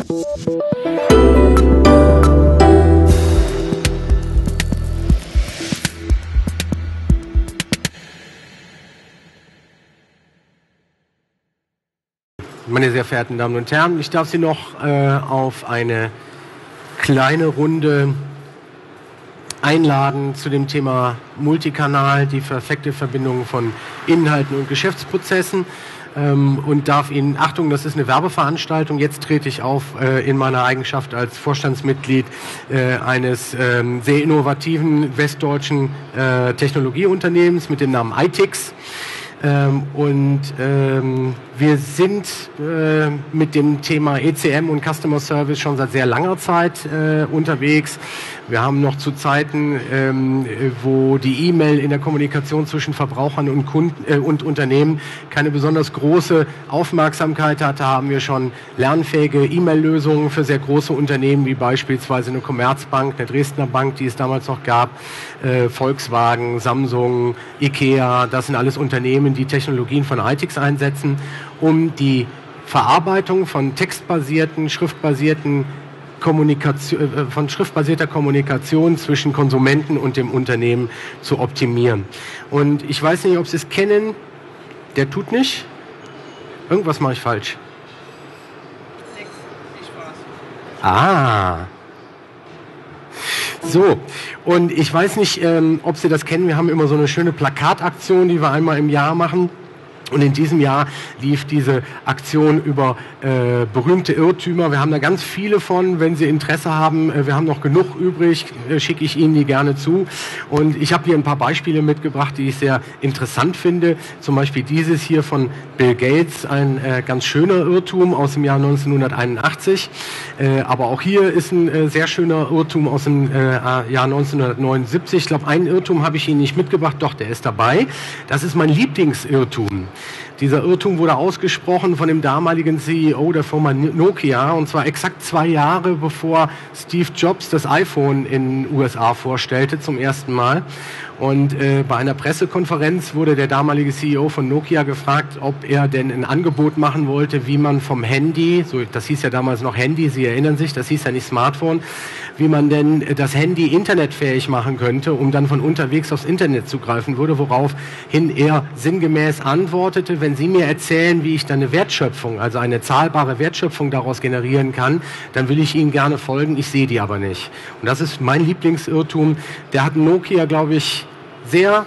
Meine sehr verehrten Damen und Herren, ich darf Sie noch auf eine kleine Runde einladen zu dem Thema Multikanal, die perfekte Verbindung von Inhalten und Geschäftsprozessen und darf Ihnen, Achtung, das ist eine Werbeveranstaltung, jetzt trete ich auf in meiner Eigenschaft als Vorstandsmitglied eines sehr innovativen westdeutschen Technologieunternehmens mit dem Namen iTix. Wir sind mit dem Thema ECM und Customer Service schon seit sehr langer Zeit unterwegs. Wir haben noch zu Zeiten, wo die E-Mail in der Kommunikation zwischen Verbrauchern und Kunden und Unternehmen keine besonders große Aufmerksamkeit hatte, haben wir schon lernfähige E-Mail-Lösungen für sehr große Unternehmen, wie beispielsweise eine Commerzbank, eine Dresdner Bank, die es damals noch gab, Volkswagen, Samsung, Ikea, das sind alles Unternehmen, die Technologien von iTix einsetzen, um die Verarbeitung von textbasierten, schriftbasierter Kommunikation zwischen Konsumenten und dem Unternehmen zu optimieren. Und ich weiß nicht, ob Sie es kennen, der tut nicht. Irgendwas mache ich falsch. Nix, ich war's. Ah. So, und ich weiß nicht, ob Sie das kennen, wir haben immer so eine schöne Plakataktion, die wir einmal im Jahr machen. Und in diesem Jahr lief diese Aktion über berühmte Irrtümer. Wir haben da ganz viele von. Wenn Sie Interesse haben, wir haben noch genug übrig, schicke ich Ihnen die gerne zu. Und ich habe hier ein paar Beispiele mitgebracht, die ich sehr interessant finde. Zum Beispiel dieses hier von Bill Gates, ein ganz schöner Irrtum aus dem Jahr 1981. Aber auch hier ist ein sehr schöner Irrtum aus dem Jahr 1979. Ich glaube, einen Irrtum habe ich Ihnen nicht mitgebracht, doch, der ist dabei. Das ist mein Lieblingsirrtum. Dieser Irrtum wurde ausgesprochen von dem damaligen CEO der Firma Nokia, und zwar exakt 2 Jahre bevor Steve Jobs das iPhone in den USA vorstellte zum ersten Mal. Und bei einer Pressekonferenz wurde der damalige CEO von Nokia gefragt, ob er denn ein Angebot machen wollte, wie man vom Handy, so, das hieß ja damals noch Handy, Sie erinnern sich, das hieß ja nicht Smartphone, wie man denn das Handy internetfähig machen könnte, um dann von unterwegs aufs Internet zugreifen würde, woraufhin er sinngemäß antwortete, wenn Sie mir erzählen, wie ich dann eine Wertschöpfung, also eine zahlbare Wertschöpfung daraus generieren kann, dann will ich Ihnen gerne folgen, ich sehe die aber nicht. Und das ist mein Lieblingsirrtum. Der hat Nokia, glaube ich, sehr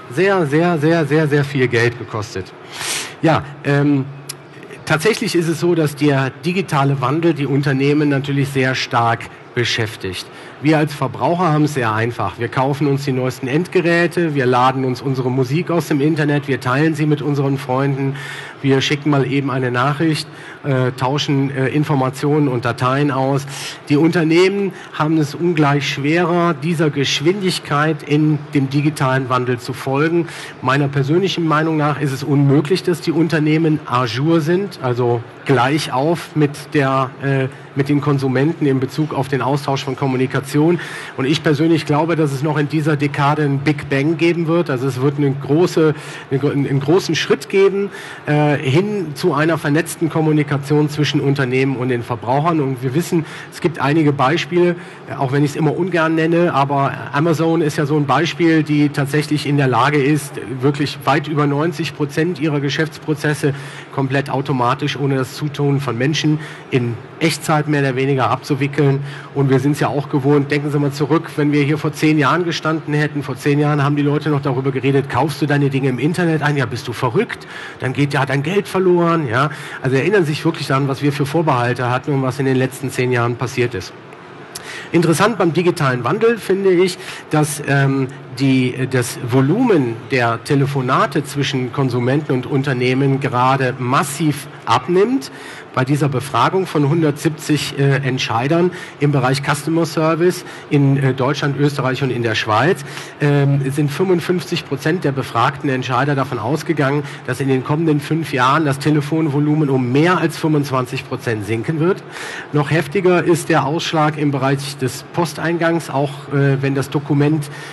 viel Geld gekostet. Ja, tatsächlich ist es so, dass der digitale Wandel die Unternehmen natürlich sehr stark beschäftigt. Wir als Verbraucher haben es sehr einfach. Wir kaufen uns die neuesten Endgeräte, wir laden uns unsere Musik aus dem Internet, wir teilen sie mit unseren Freunden, wir schicken mal eben eine Nachricht, tauschen Informationen und Dateien aus. Die Unternehmen haben es ungleich schwerer, dieser Geschwindigkeit in dem digitalen Wandel zu folgen. Meiner persönlichen Meinung nach ist es unmöglich, dass die Unternehmen à jour sind, also gleich auf mit den Konsumenten in Bezug auf den Austausch von Kommunikation. Und ich persönlich glaube, dass es noch in dieser Dekade einen Big Bang geben wird. Also es wird einen großen Schritt geben hin zu einer vernetzten Kommunikation zwischen Unternehmen und den Verbrauchern. Und wir wissen, es gibt einige Beispiele, auch wenn ich es immer ungern nenne, aber Amazon ist ja so ein Beispiel, die tatsächlich in der Lage ist, wirklich weit über 90% ihrer Geschäftsprozesse komplett automatisch, ohne das Zutun von Menschen, in Echtzeit mehr oder weniger abzuwickeln. Und wir sind es ja auch gewohnt, denken Sie mal zurück, wenn wir hier vor 10 Jahren gestanden hätten, vor 10 Jahren haben die Leute noch darüber geredet, kaufst du deine Dinge im Internet ein? Ja, bist du verrückt? Dann geht ja dein Geld verloren. Ja? Also erinnern sich wirklich daran, was wir für Vorbehalte hatten und was in den letzten 10 Jahren passiert ist. Interessant beim digitalen Wandel finde ich, dass das Volumen der Telefonate zwischen Konsumenten und Unternehmen gerade massiv abnimmt. Bei dieser Befragung von 170 Entscheidern im Bereich Customer Service in Deutschland, Österreich und in der Schweiz sind 55% der befragten Entscheider davon ausgegangen, dass in den kommenden 5 Jahren das Telefonvolumen um mehr als 25% sinken wird. Noch heftiger ist der Ausschlag im Bereich des Posteingangs, auch wenn das Dokument immer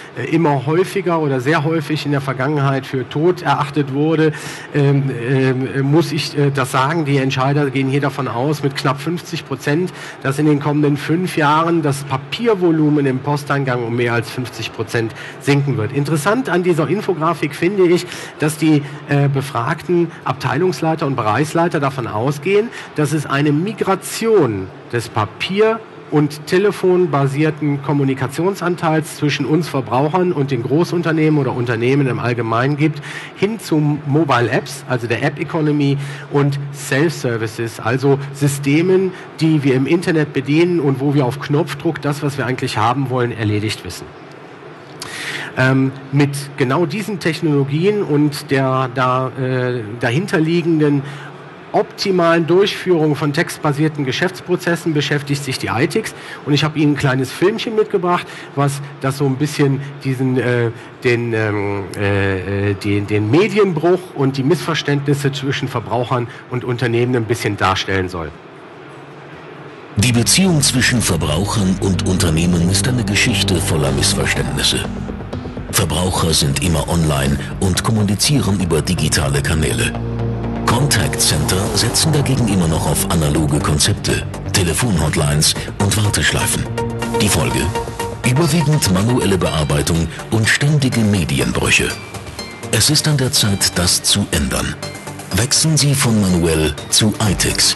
immer häufiger oder sehr häufig in der Vergangenheit für tot erachtet wurde, muss ich das sagen, die Entscheider gehen hier davon aus, mit knapp 50%, dass in den kommenden 5 Jahren das Papiervolumen im Posteingang um mehr als 50% sinken wird. Interessant an dieser Infografik finde ich, dass die befragten Abteilungsleiter und Bereichsleiter davon ausgehen, dass es eine Migration des Papier- und telefonbasierten Kommunikationsanteils zwischen uns Verbrauchern und den Großunternehmen oder Unternehmen im Allgemeinen gibt, hin zu Mobile Apps, also der App Economy, und Self-Services, also Systemen, die wir im Internet bedienen und wo wir auf Knopfdruck das, was wir eigentlich haben wollen, erledigt wissen. Mit genau diesen Technologien und der dahinterliegenden optimalen Durchführung von textbasierten Geschäftsprozessen beschäftigt sich die ITIX, und ich habe Ihnen ein kleines Filmchen mitgebracht, was das so ein bisschen den Medienbruch und die Missverständnisse zwischen Verbrauchern und Unternehmen ein bisschen darstellen soll. Die Beziehung zwischen Verbrauchern und Unternehmen ist eine Geschichte voller Missverständnisse. Verbraucher sind immer online und kommunizieren über digitale Kanäle. Contact Center setzen dagegen immer noch auf analoge Konzepte, Telefonhotlines und Warteschleifen. Die Folge: überwiegend manuelle Bearbeitung und ständige Medienbrüche. Es ist an der Zeit, das zu ändern. Wechseln Sie von manuell zu ITIX.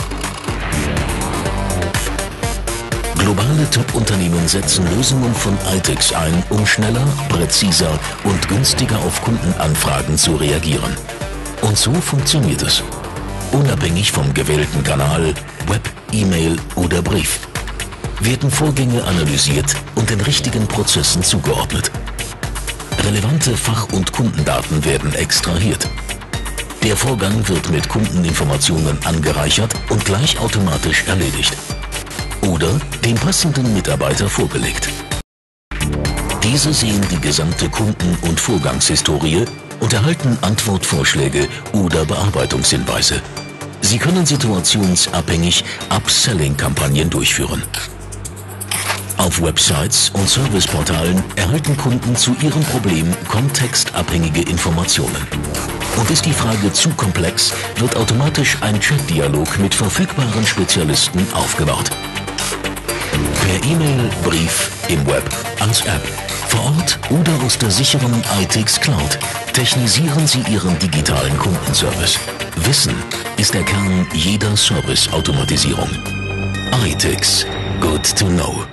Globale Top-Unternehmen setzen Lösungen von ITIX ein, um schneller, präziser und günstiger auf Kundenanfragen zu reagieren. Und so funktioniert es. Unabhängig vom gewählten Kanal, Web, E-Mail oder Brief, werden Vorgänge analysiert und den richtigen Prozessen zugeordnet. Relevante Fach- und Kundendaten werden extrahiert. Der Vorgang wird mit Kundeninformationen angereichert und gleich automatisch erledigt. Oder dem passenden Mitarbeiter vorgelegt. Diese sehen die gesamte Kunden- und Vorgangshistorie und erhalten Antwortvorschläge oder Bearbeitungshinweise. Sie können situationsabhängig Upselling-Kampagnen durchführen. Auf Websites und Serviceportalen erhalten Kunden zu ihrem Problem kontextabhängige Informationen. Und ist die Frage zu komplex, wird automatisch ein Chatdialog mit verfügbaren Spezialisten aufgebaut. Per E-Mail, Brief, im Web, als App, vor Ort oder aus der sicheren ITIX Cloud technisieren Sie Ihren digitalen Kundenservice. Wissen ist der Kern jeder Service-Automatisierung. ITIX. Good to know.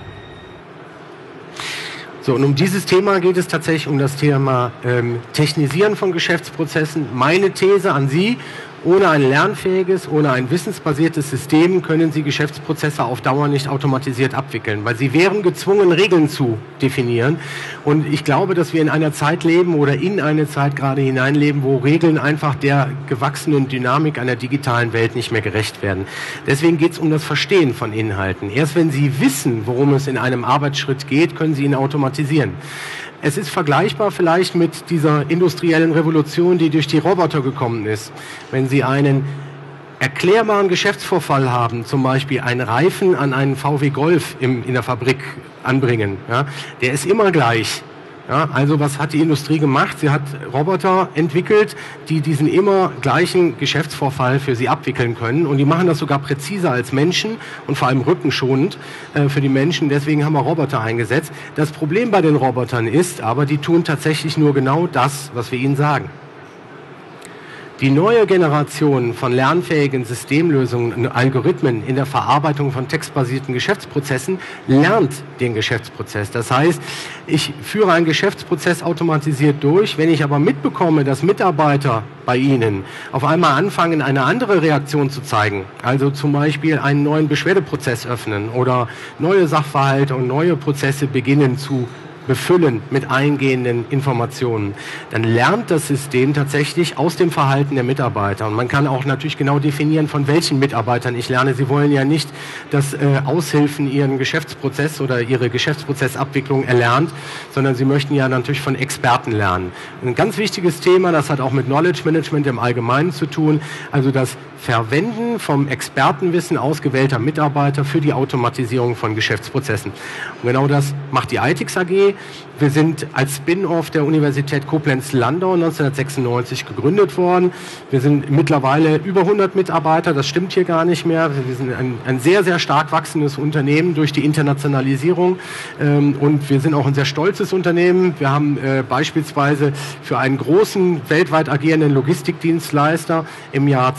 So, und um dieses Thema geht es tatsächlich, um das Thema Technisieren von Geschäftsprozessen. Meine These an Sie: Ohne ein lernfähiges, ohne ein wissensbasiertes System können Sie Geschäftsprozesse auf Dauer nicht automatisiert abwickeln, weil Sie wären gezwungen, Regeln zu definieren. Und ich glaube, dass wir in einer Zeit leben oder in eine Zeit gerade hineinleben, wo Regeln einfach der gewachsenen Dynamik einer digitalen Welt nicht mehr gerecht werden. Deswegen geht es um das Verstehen von Inhalten. Erst wenn Sie wissen, worum es in einem Arbeitsschritt geht, können Sie ihn automatisieren. Es ist vergleichbar vielleicht mit dieser industriellen Revolution, die durch die Roboter gekommen ist. Wenn Sie einen erklärbaren Geschäftsvorfall haben, zum Beispiel einen Reifen an einen VW Golf in der Fabrik anbringen, ja, der ist immer gleich. Ja, also was hat die Industrie gemacht? Sie hat Roboter entwickelt, die diesen immer gleichen Geschäftsvorfall für sie abwickeln können. Und die machen das sogar präziser als Menschen und vor allem rückenschonend für die Menschen. Deswegen haben wir Roboter eingesetzt. Das Problem bei den Robotern ist aber, die tun tatsächlich nur genau das, was wir ihnen sagen. Die neue Generation von lernfähigen Systemlösungen und Algorithmen in der Verarbeitung von textbasierten Geschäftsprozessen lernt den Geschäftsprozess. Das heißt, ich führe einen Geschäftsprozess automatisiert durch. Wenn ich aber mitbekomme, dass Mitarbeiter bei Ihnen auf einmal anfangen, eine andere Reaktion zu zeigen, also zum Beispiel einen neuen Beschwerdeprozess öffnen oder neue Sachverhalte und neue Prozesse beginnen zu befüllen mit eingehenden Informationen, dann lernt das System tatsächlich aus dem Verhalten der Mitarbeiter. Und man kann auch natürlich genau definieren, von welchen Mitarbeitern ich lerne. Sie wollen ja nicht, dass Aushilfen ihren Geschäftsprozess oder ihre Geschäftsprozessabwicklung erlernt, sondern sie möchten ja natürlich von Experten lernen. Ein ganz wichtiges Thema, das hat auch mit Knowledge Management im Allgemeinen zu tun, also das Verwenden vom Expertenwissen ausgewählter Mitarbeiter für die Automatisierung von Geschäftsprozessen. Und genau das macht die ITIX AG. Company. Wir sind als Spin-off der Universität Koblenz-Landau 1996 gegründet worden. Wir sind mittlerweile über 100 Mitarbeiter, das stimmt hier gar nicht mehr. Wir sind ein sehr, sehr stark wachsendes Unternehmen durch die Internationalisierung und wir sind auch ein sehr stolzes Unternehmen. Wir haben beispielsweise für einen großen, weltweit agierenden Logistikdienstleister im Jahr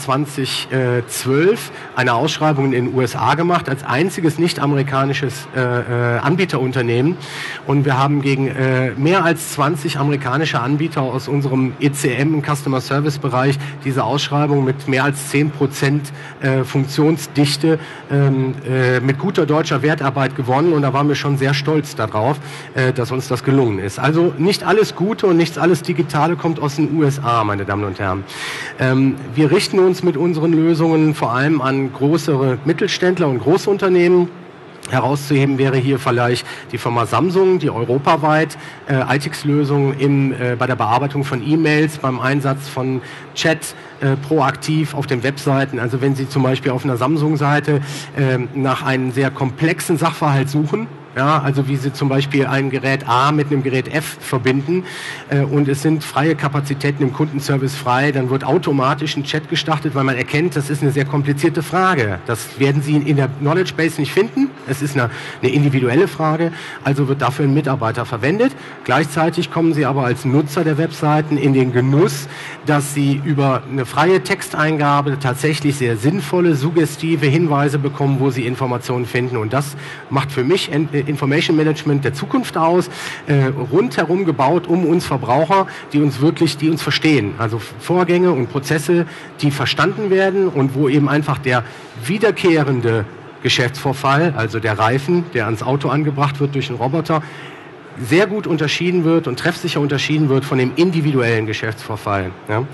2012 eine Ausschreibung in den USA gemacht, als einziges nicht-amerikanisches Anbieterunternehmen. Und wir haben gegen mehr als 20 amerikanische Anbieter aus unserem ECM, Customer Service Bereich, diese Ausschreibung mit mehr als 10% Funktionsdichte mit guter deutscher Wertarbeit gewonnen. Und da waren wir schon sehr stolz darauf, dass uns das gelungen ist. Also nicht alles Gute und nicht alles Digitale kommt aus den USA, meine Damen und Herren. Wir richten uns mit unseren Lösungen vor allem an größere Mittelständler und Großunternehmen. Herauszuheben wäre hier vielleicht die Firma Samsung, die europaweit ITIX-Lösungen bei der Bearbeitung von E-Mails, beim Einsatz von Chat proaktiv auf den Webseiten. Also wenn Sie zum Beispiel auf einer Samsung-Seite nach einem sehr komplexen Sachverhalt suchen, ja, also wie Sie zum Beispiel ein Gerät A mit einem Gerät F verbinden und es sind freie Kapazitäten im Kundenservice frei, dann wird automatisch ein Chat gestartet, weil man erkennt, das ist eine sehr komplizierte Frage. Das werden Sie in der Knowledge Base nicht finden. Es ist eine individuelle Frage, also wird dafür ein Mitarbeiter verwendet. Gleichzeitig kommen Sie aber als Nutzer der Webseiten in den Genuss, dass Sie über eine freie Texteingabe tatsächlich sehr sinnvolle, suggestive Hinweise bekommen, wo Sie Informationen finden. Und das macht für mich Information Management der Zukunft aus, rundherum gebaut um uns Verbraucher, die uns verstehen. Also Vorgänge und Prozesse, die verstanden werden und wo eben einfach der wiederkehrende Geschäftsvorfall, also der Reifen, der ans Auto angebracht wird durch einen Roboter, sehr gut unterschieden wird und treffsicher unterschieden wird von dem individuellen Geschäftsvorfall. Ja.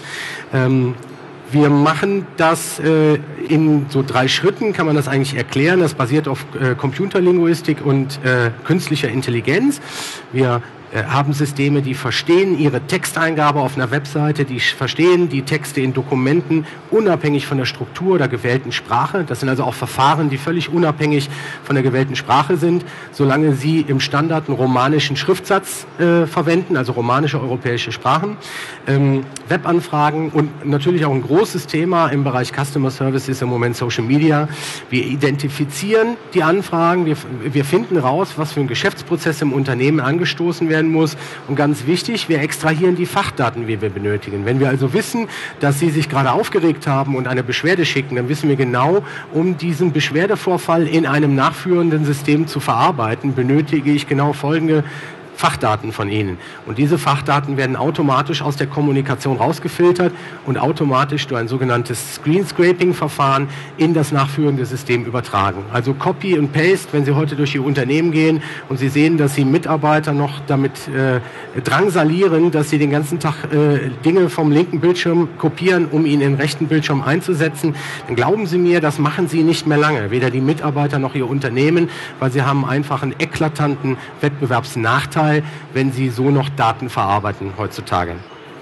Wir machen das in so 3 Schritten, kann man das eigentlich erklären. Das basiert auf Computerlinguistik und künstlicher Intelligenz. Wir haben Systeme, die verstehen ihre Texteingabe auf einer Webseite, die verstehen die Texte in Dokumenten unabhängig von der Struktur der gewählten Sprache. Das sind also auch Verfahren, die völlig unabhängig von der gewählten Sprache sind, solange sie im Standard einen romanischen Schriftsatz verwenden, also romanische europäische Sprachen. Webanfragen und natürlich auch ein großes Thema im Bereich Customer Service ist im Moment Social Media. Wir identifizieren die Anfragen, wir finden raus, was für ein Geschäftsprozess im Unternehmen angestoßen werden muss. Und ganz wichtig, wir extrahieren die Fachdaten, die wir benötigen. Wenn wir also wissen, dass Sie sich gerade aufgeregt haben und eine Beschwerde schicken, dann wissen wir genau, um diesen Beschwerdevorfall in einem nachführenden System zu verarbeiten, benötige ich genau folgende Fachdaten von Ihnen. Und diese Fachdaten werden automatisch aus der Kommunikation rausgefiltert und automatisch durch ein sogenanntes Screen-Scraping-Verfahren in das nachführende System übertragen. Also Copy und Paste, wenn Sie heute durch Ihr Unternehmen gehen und Sie sehen, dass Sie Mitarbeiter noch damit drangsalieren, dass sie den ganzen Tag Dinge vom linken Bildschirm kopieren, um ihn in den rechten Bildschirm einzusetzen, dann glauben Sie mir, das machen Sie nicht mehr lange. Weder die Mitarbeiter noch Ihr Unternehmen, weil Sie haben einfach einen eklatanten Wettbewerbsnachteil, wenn Sie so noch Daten verarbeiten heutzutage.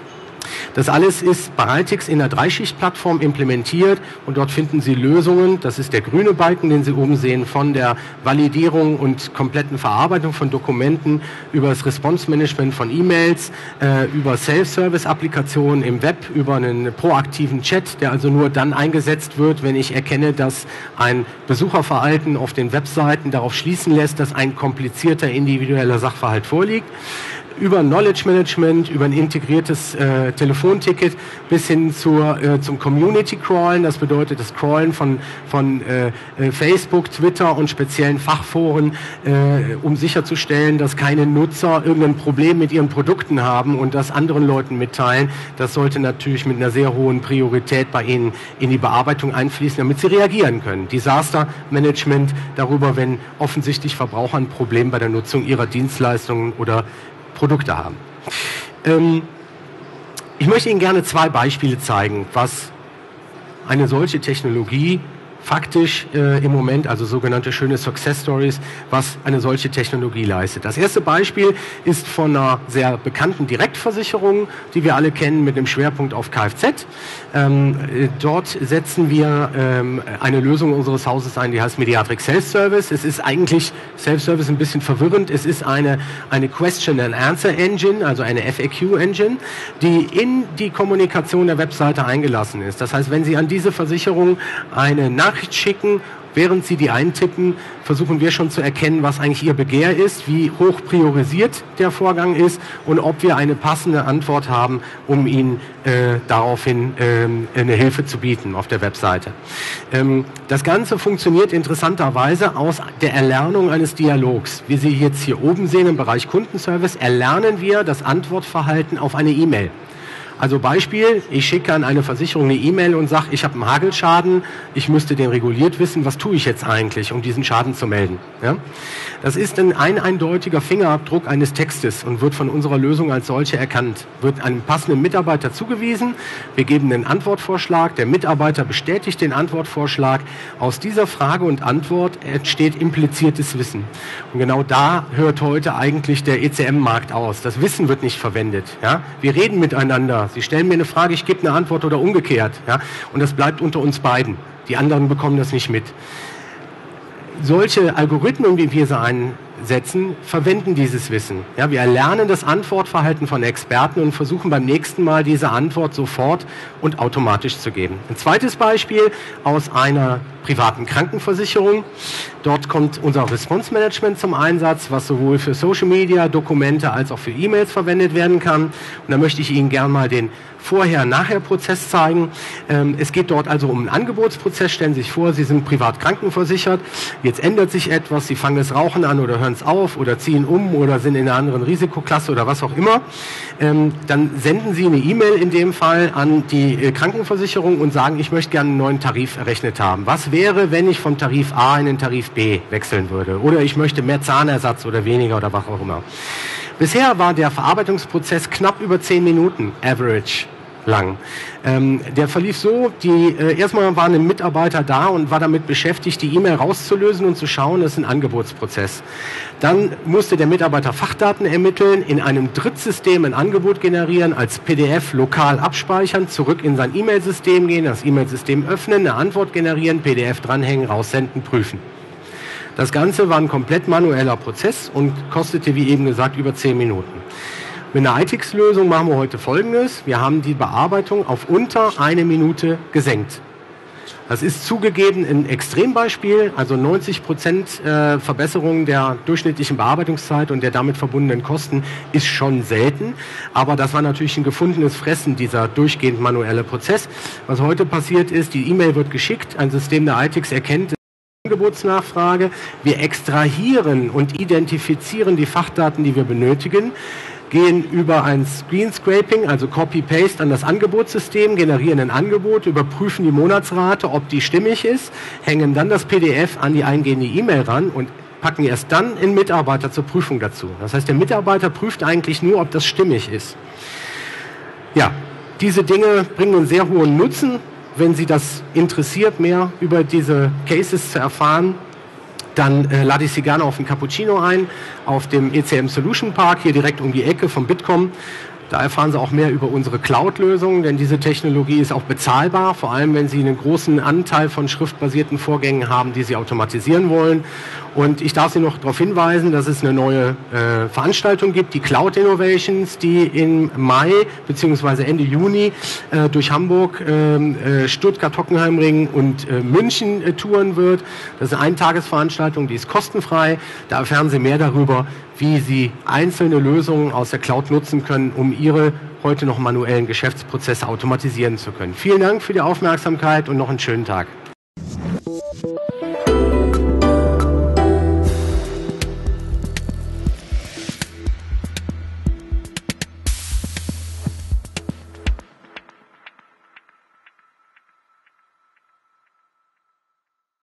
Das alles ist bei ITIX in der 3-Schicht-Plattform implementiert und dort finden Sie Lösungen, das ist der grüne Balken, den Sie oben sehen, von der Validierung und kompletten Verarbeitung von Dokumenten über das Response-Management von E-Mails, über Self-Service-Applikationen im Web, über einen proaktiven Chat, der also nur dann eingesetzt wird, wenn ich erkenne, dass ein Besucherverhalten auf den Webseiten darauf schließen lässt, dass ein komplizierter individueller Sachverhalt vorliegt. Über Knowledge Management, über ein integriertes Telefonticket bis hin zum Community Crawlen. Das bedeutet das Crawlen von Facebook, Twitter und speziellen Fachforen, um sicherzustellen, dass keine Nutzer irgendein Problem mit ihren Produkten haben und das anderen Leuten mitteilen. Das sollte natürlich mit einer sehr hohen Priorität bei Ihnen in die Bearbeitung einfließen, damit Sie reagieren können. Disaster Management darüber, wenn offensichtlich Verbraucher ein Problem bei der Nutzung ihrer Dienstleistungen oder Produkte haben. Ich möchte Ihnen gerne 2 Beispiele zeigen, was eine solche Technologie faktisch im Moment, also sogenannte schöne Success Stories, was eine solche Technologie leistet. Das erste Beispiel ist von einer sehr bekannten Direktversicherung, die wir alle kennen, mit einem Schwerpunkt auf Kfz. Dort setzen wir eine Lösung unseres Hauses ein, die heißt Mediatrix Self-Service. Es ist eigentlich Self-Service ein bisschen verwirrend. Es ist eine Question-and-Answer-Engine, also eine FAQ-Engine, die in die Kommunikation der Webseite eingelassen ist. Das heißt, wenn Sie an diese Versicherung eine Nachricht schicken, während Sie die eintippen, versuchen wir schon zu erkennen, was eigentlich Ihr Begehr ist, wie hoch priorisiert der Vorgang ist und ob wir eine passende Antwort haben, um Ihnen daraufhin eine Hilfe zu bieten auf der Webseite. Das Ganze funktioniert interessanterweise aus der Erlernung eines Dialogs. Wie Sie jetzt hier oben sehen im Bereich Kundenservice, erlernen wir das Antwortverhalten auf eine E-Mail. Also Beispiel, ich schicke an eine Versicherung eine E-Mail und sage, ich habe einen Hagelschaden, ich müsste den reguliert wissen, was tue ich jetzt eigentlich, um diesen Schaden zu melden. Ja? Das ist ein eindeutiger Fingerabdruck eines Textes und wird von unserer Lösung als solche erkannt. Wird einem passenden Mitarbeiter zugewiesen, wir geben einen Antwortvorschlag, der Mitarbeiter bestätigt den Antwortvorschlag. Aus dieser Frage und Antwort entsteht impliziertes Wissen. Und genau da hört heute eigentlich der ECM-Markt aus. Das Wissen wird nicht verwendet. Ja? Wir reden miteinander. Sie stellen mir eine Frage, ich gebe eine Antwort oder umgekehrt. Ja? Und das bleibt unter uns beiden. Die anderen bekommen das nicht mit. Solche Algorithmen, wie wir sie einsetzen, verwenden dieses Wissen. Ja, wir erlernen das Antwortverhalten von Experten und versuchen beim nächsten Mal diese Antwort sofort und automatisch zu geben. Ein zweites Beispiel aus einer privaten Krankenversicherung. Dort kommt unser Response Management zum Einsatz, was sowohl für Social Media, Dokumente als auch für E-Mails verwendet werden kann. Und da möchte ich Ihnen gerne mal den Vorher-Nachher-Prozess zeigen. Es geht dort also um einen Angebotsprozess. Stellen Sie sich vor, Sie sind privat krankenversichert. Jetzt ändert sich etwas. Sie fangen das Rauchen an oder hören es auf oder ziehen um oder sind in einer anderen Risikoklasse oder was auch immer. Dann senden Sie eine E-Mail in dem Fall an die Krankenversicherung und sagen, ich möchte gerne einen neuen Tarif errechnet haben. Was wäre, wenn ich vom Tarif A in den Tarif B wechseln würde? Oder ich möchte mehr Zahnersatz oder weniger oder was auch immer. Bisher war der Verarbeitungsprozess knapp über 10 Minuten, average, lang. Der verlief so, erstmal war ein Mitarbeiter da und war damit beschäftigt, die E-Mail rauszulösen und zu schauen, das ist ein Angebotsprozess. Dann musste der Mitarbeiter Fachdaten ermitteln, in einem Drittsystem ein Angebot generieren, als PDF lokal abspeichern, zurück in sein E-Mail-System gehen, das E-Mail-System öffnen, eine Antwort generieren, PDF dranhängen, raussenden, prüfen. Das Ganze war ein komplett manueller Prozess und kostete, wie eben gesagt, über 10 Minuten. Mit einer ITIX-Lösung machen wir heute Folgendes. Wir haben die Bearbeitung auf unter 1 Minute gesenkt. Das ist zugegeben ein Extrembeispiel, also 90% Verbesserung der durchschnittlichen Bearbeitungszeit und der damit verbundenen Kosten ist schon selten. Aber das war natürlich ein gefundenes Fressen, dieser durchgehend manuelle Prozess. Was heute passiert ist, die E-Mail wird geschickt, ein System der ITIX erkennt Angebotsnachfrage. Wir extrahieren und identifizieren die Fachdaten, die wir benötigen, gehen über ein Screen Scraping, also Copy-Paste an das Angebotssystem, generieren ein Angebot, überprüfen die Monatsrate, ob die stimmig ist, hängen dann das PDF an die eingehende E-Mail ran und packen erst dann einen Mitarbeiter zur Prüfung dazu. Das heißt, der Mitarbeiter prüft eigentlich nur, ob das stimmig ist. Ja, diese Dinge bringen einen sehr hohen Nutzen. Wenn Sie das interessiert, mehr über diese Cases zu erfahren, dann lade ich Sie gerne auf den Cappuccino ein, auf dem ECM Solution Park, hier direkt um die Ecke vom Bitkom. Da erfahren Sie auch mehr über unsere Cloud-Lösung, denn diese Technologie ist auch bezahlbar, vor allem wenn Sie einen großen Anteil von schriftbasierten Vorgängen haben, die Sie automatisieren wollen. Und ich darf Sie noch darauf hinweisen, dass es eine neue Veranstaltung gibt, die Cloud Innovations, die im Mai bzw. Ende Juni durch Hamburg, Stuttgart, Hockenheimring und München touren wird. Das ist eine Eintagesveranstaltung, die ist kostenfrei. Da erfahren Sie mehr darüber, wie Sie einzelne Lösungen aus der Cloud nutzen können, um Ihre heute noch manuellen Geschäftsprozesse automatisieren zu können. Vielen Dank für die Aufmerksamkeit und noch einen schönen Tag.